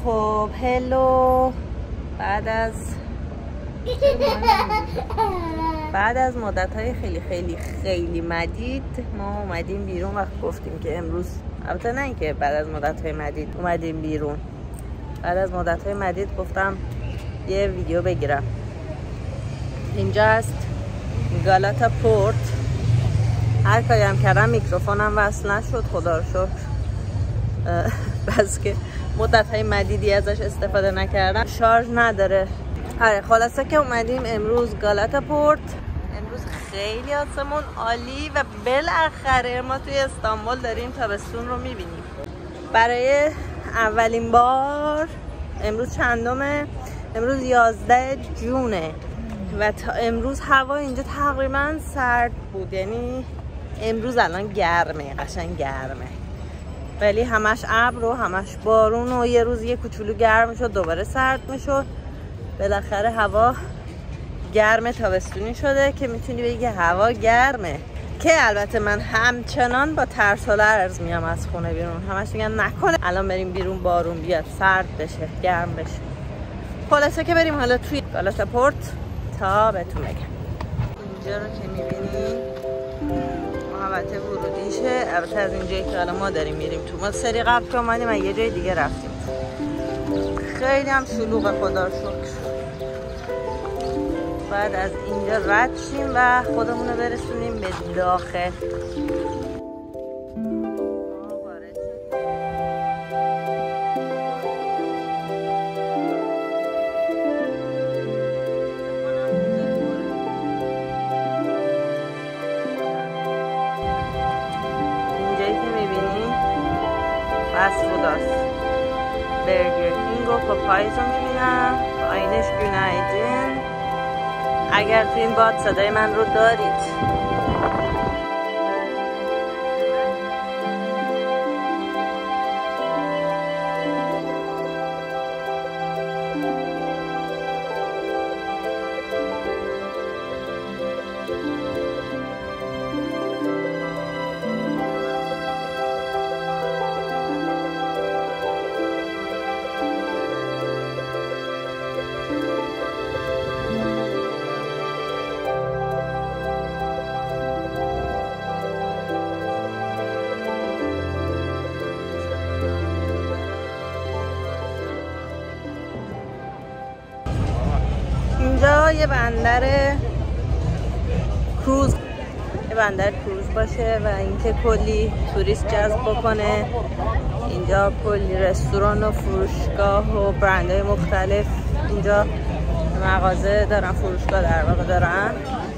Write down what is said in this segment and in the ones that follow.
خب هلو، بعد از مدت‌های خیلی مدید ما اومدیم بیرون و گفتیم که امروز، البته نه اینکه بعد از مدت‌های مدید اومدیم بیرون، بعد از مدت‌های مدید گفتم یه ویدیو بگیرم. اینجا است گالاتا پورت. هر کاری هم کردم میکروفونم وصل نشد، خدا رو شکر. بس که مدت‌های مدیدی ازش استفاده نکردم، شارژ نداره. آره خلاصه که اومدیم امروز گالاتا پورت. امروز خیلی آسمون عالی و بالاخره ما توی استانبول داریم تابستون رو میبینیم برای اولین بار. امروز چندمه؟ امروز 11 جونه و تا امروز هوا اینجا تقریبا سرد بود، یعنی امروز الان گرمه، قشنگ گرمه، ولی همش ابر و همش بارون و یه روز یه کوچولو گرم شد دوباره سرد میشد. بالاخره هوا گرمه، تابستونی شده که میتونی بگی هوا گرمه. که البته من همچنان با ترس و لرز میام از خونه بیرون، همش میگن نکنه الان بریم بیرون بارون بیاد سرد بشه گرم بشه. خلاصه که بریم حالا توی گالاتا پورت تا بهتون بگم. اینجا رو که میبینین محوطه ورودیشه. البته از اینجایی که حالا ما داریم میریم تو، ما سری قبل که اومدیم یه جای دیگه رفتیم. خیلی هم شلوغه خدا رو شکر. بعد از اینجا رد شیم و خودمون رو برسونیم به داخل. اینجایی که میبینیم فست‌فوداست. برگر کینگ و پاپایز رو میبینم. آینش گونایدن. اگر تو این باد صدای من رو دارید، اینجا یه بندر کروز باشه و اینکه کلی توریست جذب بکنه. اینجا کلی رستوران و فروشگاه و برندهای مختلف اینجا مغازه دارن، فروشگاه در واقع دارن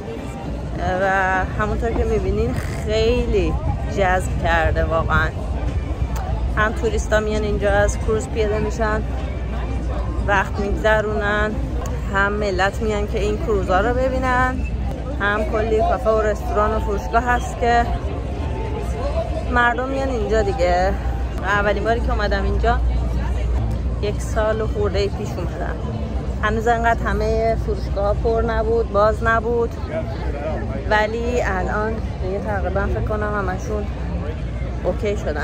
و همونطور که میبینین خیلی جذب کرده واقعا. هم توریستا میان اینجا از کروز پیاده میشن، وقت میگذرونن، هم ملت میان که این کروزها رو ببینن، هم کلی کافه و رستوران و فروشگاه هست که مردم میان اینجا دیگه. اولین باری که اومدم اینجا 1 سال و خورده پیش اومدم. هنوز انقدر همه فروشگاه ها پر نبود، باز نبود، ولی الان دیگه تقریبا فکر کنم همشون اوکی شدن.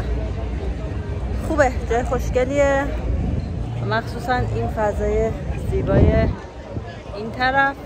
خوبه، جای خوشگلیه، مخصوصا این فضای زیبای این طرف.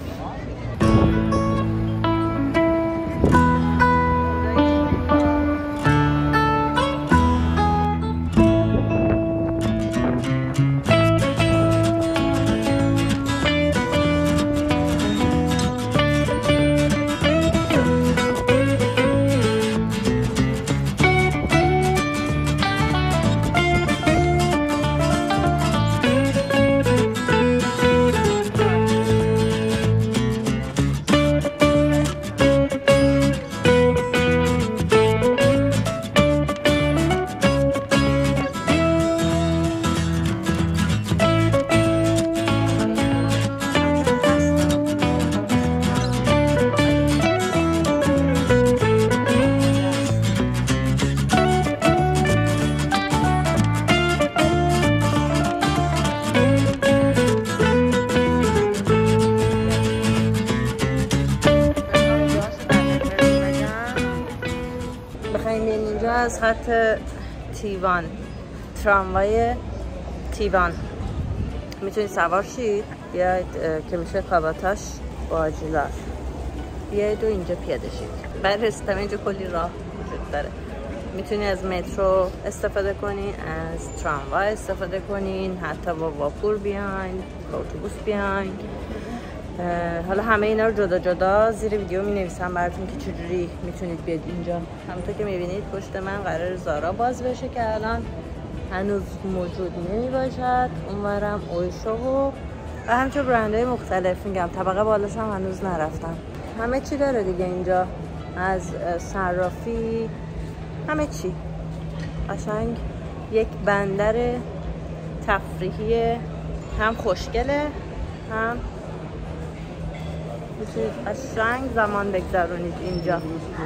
از خط تیوان، تراموای تیوان میتونید سوار شید، بیاید که میشه کاباتاش باجلار، بیاید و اینجا پیاده شید. برای رسیدن اینجا کلی راه وجود داره. میتونید از مترو استفاده کنین، از تراموای استفاده کنین، حتی با واپور بیاین، با اتوبوس بیاین. حالا همه اینا رو جدا جدا زیر ویدیو می نویسم براتون که چجوری میتونید بیاید اینجا. همونطور که میبینید پشت من قرار زارا باز بشه که الان هنوز موجود نمی باشد. اونورم اویشو و همچون برندهای مختلف، میگم طبقه بالاش هم هنوز نرفتم. همه چی داره دیگه اینجا، از صرافی همه چی. قشنگ یک بندر تفریحی، هم خوشگله هم میتونید قشنگ زمان بگذرونید اینجا.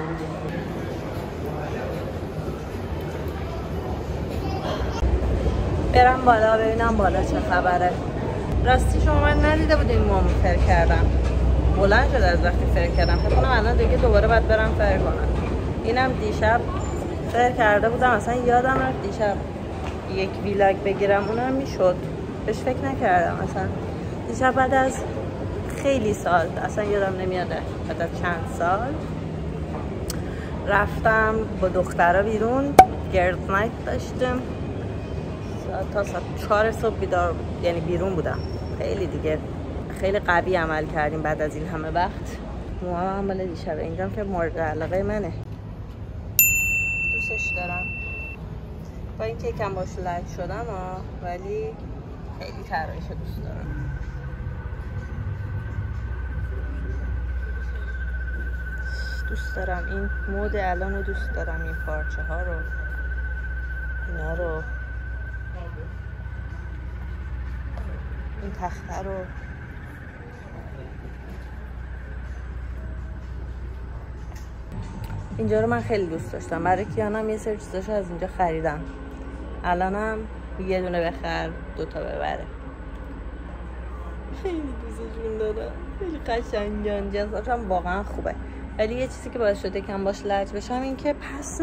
برم بالا ببینم بالا چه خبره. راستی شما من ندیده بودین موامو فر کردم، بلند شد از وقتی فر کردم. فکر کنم الان دیگه دوباره باید برم فر کنم. اینم دیشب فر کرده بودم، اصلا یادم رفت دیشب یک ویلاگ بگیرم، اونم میشد، بهش فکر نکردم اصلا. دیشب بعد از خیلی سال، اصلا یادم نمیاد بعد از چند سال رفتم با دخترها بیرون، گرد نایت داشتیم تا ساعت 4 صبح بیدار، یعنی بیرون بودم. خیلی دیگه خیلی قوی عمل کردیم بعد از این همه وقت. موها هم بالا دیشب اینجام که مورد علاقه منه، دوستش دارم. با این که یکم باش لج شدم ولی خیلی طراحیشو دوست دارم. دوست دارم این مود الان رو، دوست دارم این پارچه ها رو، اینا رو، این تخته رو. اینجا رو من خیلی دوست داشتم، برای کیانم یه سری چیزاشو از اینجا خریدم. الانم یه دونه بخر دوتا ببره. خیلی دوستشون دارم، خیلی قشنگن، جنساشم واقعا خوبه. ولی یه چیزی که باعث شده کم باش لج بشم این که پس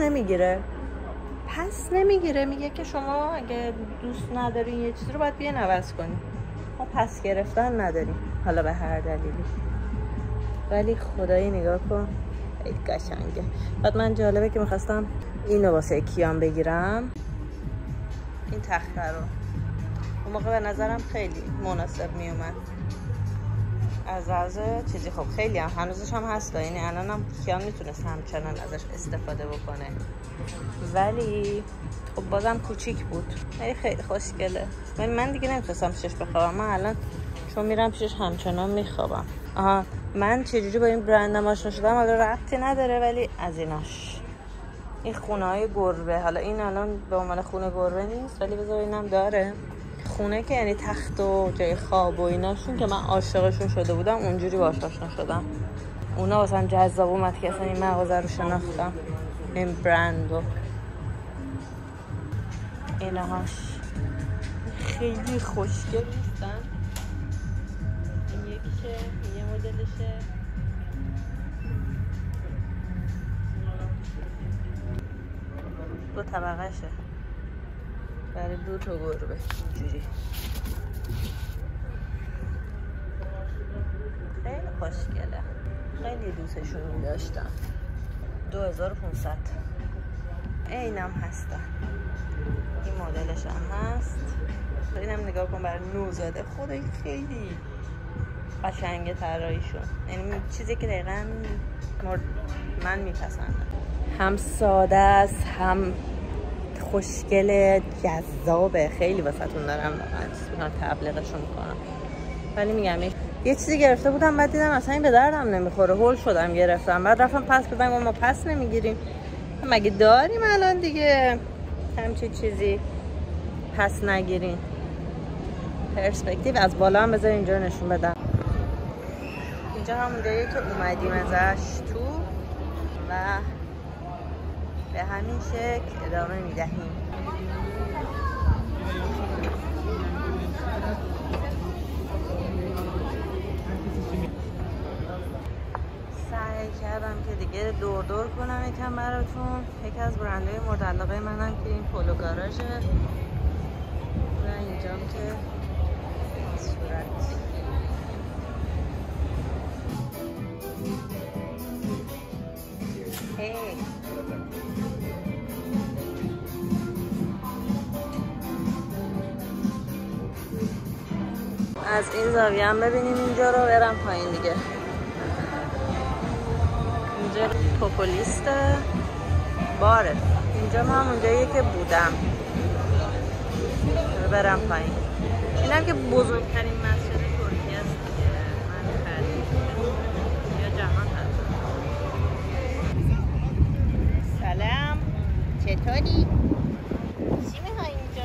نمیگیره. میگه که شما اگه دوست ندارین یه چیزی رو باید بیاین عوض کنین. ما پس گرفتن نداریم، حالا به هر دلیلی. ولی خدایی نگاه کن، خیلی قشنگه. بعد من جالبه که میخواستم اینو واسه کیان بگیرم، این تخته رو. اون موقع به نظرم خیلی مناسب میومد. از چیزی خب خیلی هم هنوزش هم هست، یعنی الان هم کیان میتونست همچنان ازش استفاده بکنه، ولی خب بازم کوچیک بود. خیلی خوشگله، ولی من دیگه نمیتونستم پیشش بخوابم. من الان چون میرم پیشش همچنان میخوابم. من چجوری با این برندم آشنا شدم حالا ربطی نداره، ولی از ایناش این خونه های گربه، حالا این الان به عنوان خونه گربه نیست ولی بذار اینم داره خونه که یعنی تخت و جای خواب و ایناشون که من عاشقشون شده بودم، اونجوری باهاش آشنا شدم. اونا واسم جذاب اومد که اصلا این مغازه رو شناختم، این برندو. اینهاش خیلی خوشگل نیستن. این یکیشه، یه مدلشه. دو طبقهشه برای دو تا گربه اینجوری. خیلی خوشگله، خیلی دوستشون داشتم. 2500 اینم هستن، این مدلش هم هست. اینم نگاه کن برای نوزاده، خدای خیلی قشنگه طراحیشون، یعنی چیزی که دقیقاً من میپسندم. هم ساده است، هم خوشگله، جذابه. خیلی واسهتون دارم تبلیغشون میکنم. ولی میگم یه چیزی گرفته بودم بعد دیدم اصلا این به دردم نمیخوره، هول شدم گرفتم. بعد رفتم پس بدم، ما پس نمیگیریم. مگه داریم الان دیگه همچین چیزی پس نگیرین؟ پرسپکتیو از بالا هم بذار اینجا نشون بدم. اینجا همون جایی که اومدیم ازش تو و به همین شکل ادامه میدهیم. سعی کردم که دیگه دور کنم یکم براتون. یکی از برندهای مورد علاقه منم که این پولو گاراژه. و اینجام که صورت از این زاویه هم ببینیم اینجا رو. برم پایین دیگه. اینجا پوپولیسته باره. اینجا ما همونجاییه که بودم. برم پایین. این هم که بزرگترین مسجد ترکیه است دیگه. من خرید یا جهان هست. سلام، چطوری؟ چی میخوایی اینجا؟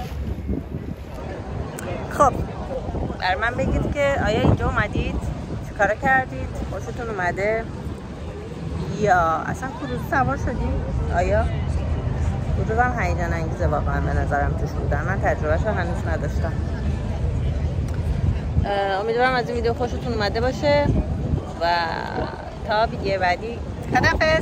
خب بر من بگید که آیا اینجا اومدید؟ چیکار کردید؟ خوشتون اومده؟ یا اصلا کروز سوار شدیم؟ آیا؟ کروز هم هیجان انگیزه واقعا به نظرم توش بودن. من تجربهش رو هنوز نداشتم. امیدوارم از این ویدیو خوشتون اومده باشه و تا ویدیو بعدی خداحافظ.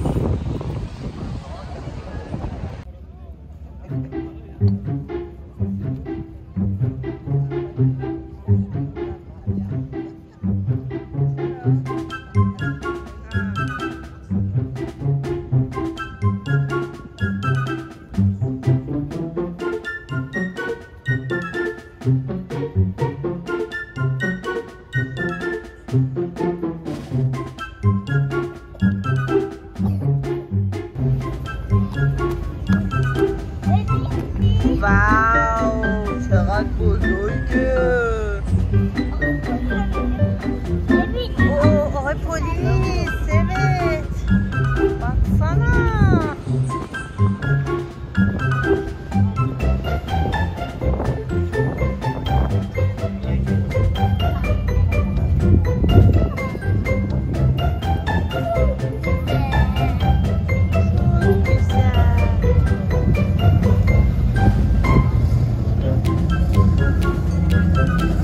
واو چقدر بزرگه.